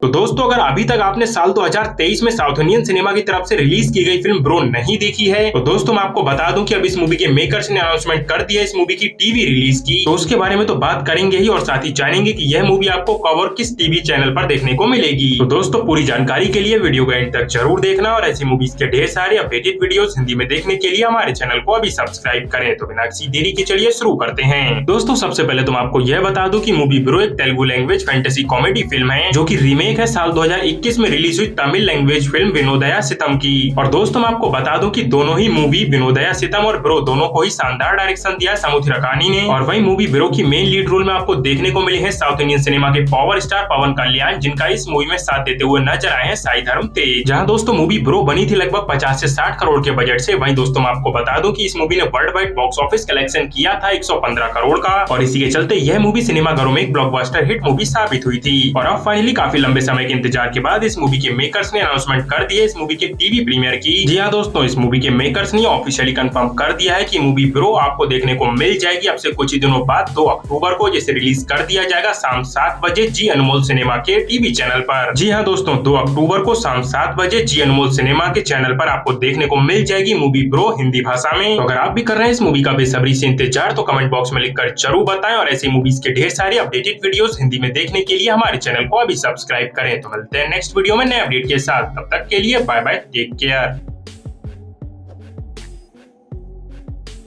तो दोस्तों अगर अभी तक आपने साल 2023 में साउथ इंडियन सिनेमा की तरफ से रिलीज की गई फिल्म ब्रो नहीं देखी है तो दोस्तों मैं आपको बता दूं कि अब इस मूवी के मेकर्स ने अनाउंसमेंट कर दिया इस मूवी की टीवी रिलीज की। तो उसके बारे में तो बात करेंगे ही और साथ ही जानेंगे कि यह मूवी आपको कब और किस टीवी चैनल पर देखने को मिलेगी। तो दोस्तों पूरी जानकारी के लिए वीडियो को एंड तक जरूर देखना और ऐसी मूवीज के ढेर सारे अपडेटेड वीडियोस हिंदी में देखने के लिए हमारे चैनल को अभी सब्सक्राइब करें। तो बिना किसी देरी के चलिए शुरू करते हैं। दोस्तों सबसे पहले तो मैं आपको यह बता दूं कि मूवी ब्रो एक Telugu language fantasy comedy film है जो की रीमेक है साल 2021 में रिलीज हुई तमिल लैंग्वेज फिल्म विनोदया सितम की। और दोस्तों मैं आपको बता दूं कि दोनों ही मूवी विनोदया सितम और ब्रो दोनों को ही शानदार डायरेक्शन दिया समुद्रकानी ने। और वही मूवी ब्रो की मेन लीड रोल में आपको देखने को मिले हैं साउथ इंडियन सिनेमा के पावर स्टार पवन कल्याण, जिनका इस मूवी में साथ देते हुए नजर आए हैं साई धर्म तेज। जहां दोस्तों मूवी ब्रो बनी थी लगभग 50 से 60 करोड़ के बजट से। वहीं दोस्तों मैं आपको बता दूं कि इस मूवी ने world wide box office collection किया था 115 करोड़ का और इसी के चलते यह मूवी सिनेमाघरों में एक ब्लॉकबस्टर हिट मूवी साबित हुई थी। और अब फाइनली काफी लंबे समय के इंतजार के बाद इस मूवी के मेकर्स ने अनाउंसमेंट कर दिया इस मूवी के टीवी प्रीमियर की। जी हाँ दोस्तों, इस मूवी के मेकर्स ने ऑफिशियली कंफर्म कर दिया है कि मूवी ब्रो आपको देखने को मिल जाएगी अब से कुछ ही दिनों बाद 2 अक्टूबर को, जिसे रिलीज कर दिया जाएगा शाम 7 बजे जी अनमोल सिनेमा के टीवी चैनल पर। जी हाँ दोस्तों, 2 अक्टूबर को शाम 7 बजे जी अनमोल सिनेमा के चैनल पर आपको देखने को मिल जाएगी मूवी ब्रो हिंदी भाषा में। तो अगर आप भी कर रहे हैं इस मूवी का बेसब्री से इंतजार तो कमेंट बॉक्स में लिखकर जरूर बताएं और ऐसी मूवीज के ढेर सारे अपडेटेड वीडियोस हिंदी में देखने के लिए हमारे चैनल को अभी सब्सक्राइब करें। तो मिलते हैं नेक्स्ट वीडियो में नए अपडेट के साथ, तब तक के लिए बाय बाय, टेक केयर।